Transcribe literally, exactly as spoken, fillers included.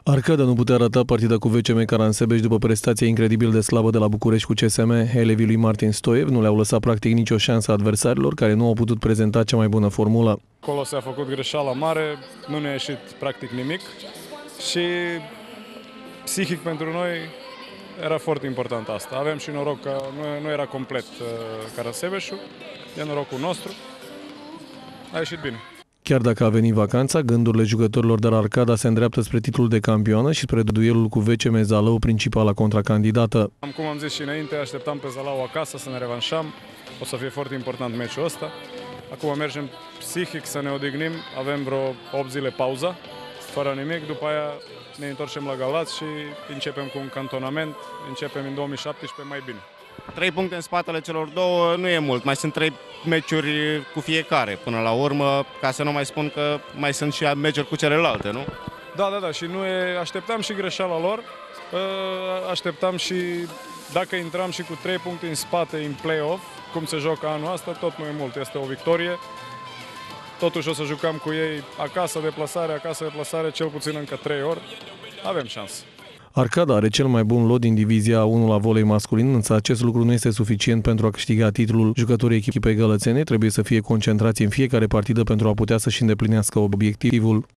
Arcada nu putea rata partida cu V C M Caransebeș după prestația incredibil de slabă de la București cu C S M. Elevii lui Martin Stoiev nu le-au lăsat practic nicio șansă adversarilor care nu au putut prezenta cea mai bună formulă. Acolo s-a făcut greșeala mare, nu ne-a ieșit practic nimic și psihic pentru noi era foarte important asta. Avem și noroc că nu, nu era complet uh, Caransebeșul, e norocul nostru, a ieșit bine. Chiar dacă a venit vacanța, gândurile jucătorilor de la Arcada se îndreaptă spre titlul de campioană și spre duelul cu V C M Zalău, principala contracandidată. Cum am zis și înainte, așteptam pe Zalău acasă să ne revanșăm. O să fie foarte important meciul ăsta. Acum mergem psihic să ne odihnim, avem vreo opt zile pauză, fără nimic, după aia ne întoarcem la Galați și începem cu un cantonament, începem în două mii șaptesprezece mai bine. Trei puncte în spatele celor două nu e mult, mai sunt trei meciuri cu fiecare până la urmă, ca să nu mai spun că mai sunt și meciuri cu celelalte, nu? Da, da, da, și nu e, așteptam și greșeala lor, așteptam și dacă intram și cu trei puncte în spate în play-off, cum se joacă anul ăsta, tot nu e mult, este o victorie. Totuși o să jucăm cu ei acasă, deplasare, acasă, deplasare, cel puțin încă trei ori, avem șansă. Arcada are cel mai bun lot din divizia unu la volei masculin, însă acest lucru nu este suficient pentru a câștiga titlul. Jucătorii echipei gălățene trebuie să fie concentrați în fiecare partidă pentru a putea să-și îndeplinească obiectivul.